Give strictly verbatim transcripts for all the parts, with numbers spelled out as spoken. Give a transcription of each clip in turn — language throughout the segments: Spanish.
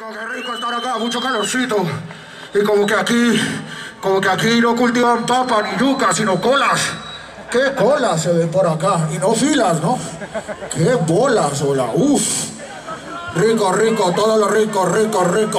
rico, qué rico estar acá, mucho calorcito. Y como que aquí, como que aquí no cultivan papa ni yuca, sino colas. ¿Qué colas se ven por acá? Y no filas, ¿no? ¡Qué bolas, hola! ¡Uf! Rico, rico, todo lo rico, rico, rico.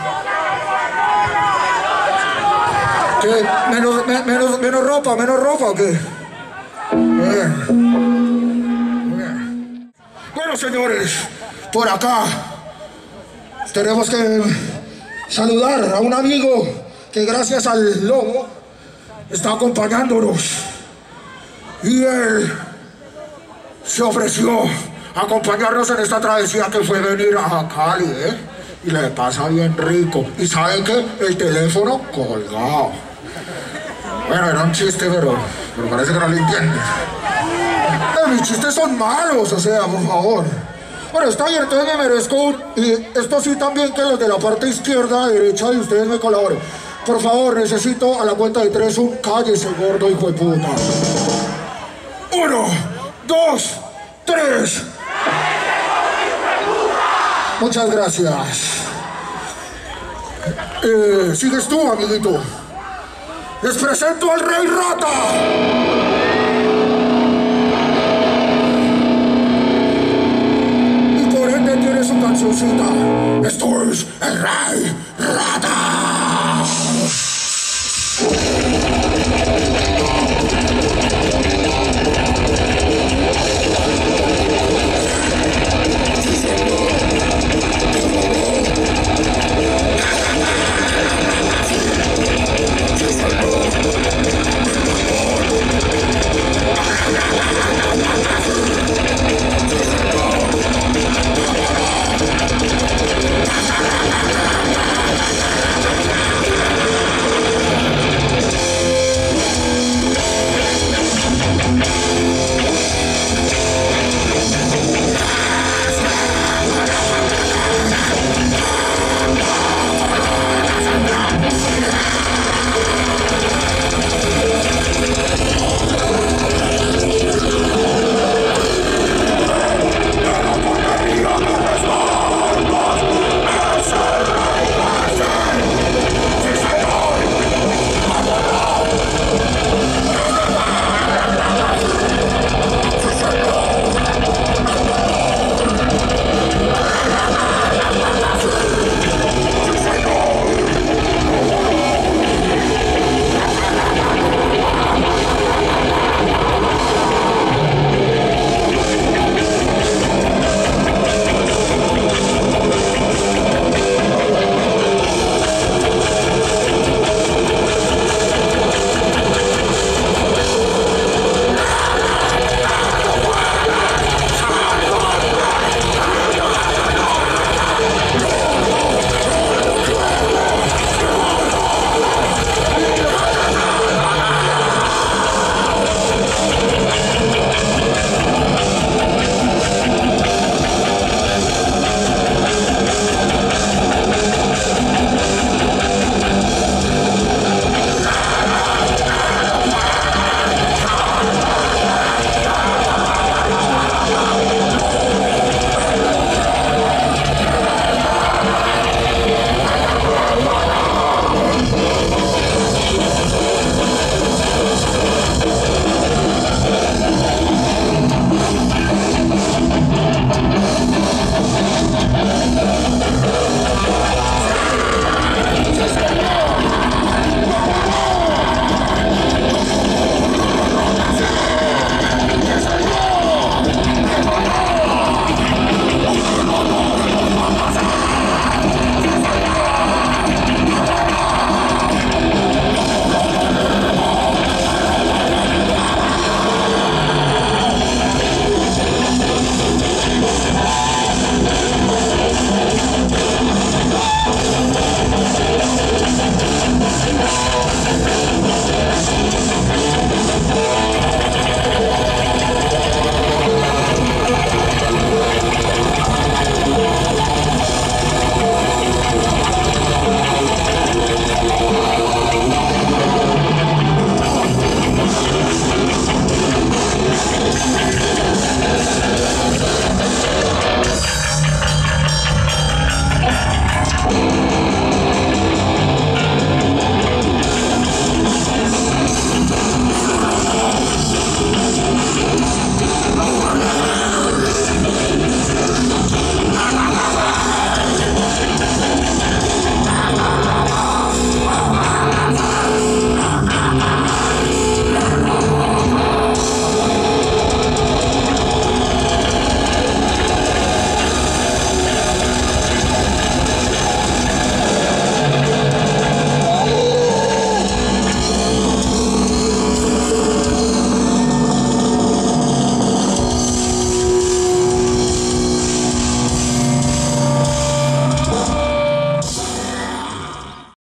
¿Qué? ¿Menos, me, menos, menos ropa, menos ropa o qué? Bien. Bien. Bueno, señores, por acá tenemos que saludar a un amigo que gracias al lobo está acompañándonos. Y él se ofreció a acompañarnos en esta travesía que fue venir a Cali, ¿eh? Y le pasa bien rico. ¿Y saben qué? El teléfono colgado. Bueno, era un chiste, pero, pero parece que no lo entienden. Eh, mis chistes son malos, o sea, por favor. Bueno, está bien, entonces me merezco un... Y esto sí también que los de la parte izquierda, derecha, y ustedes me colaboren. Por favor, necesito a la cuenta de tres un cállese, gordo hijo de puta. Uno, dos, tres. Muchas gracias. Eh, sigues tú, amiguito. Les presento al Rey Rata. Y por ende tiene su cancioncita. Esto es el Rey Rata.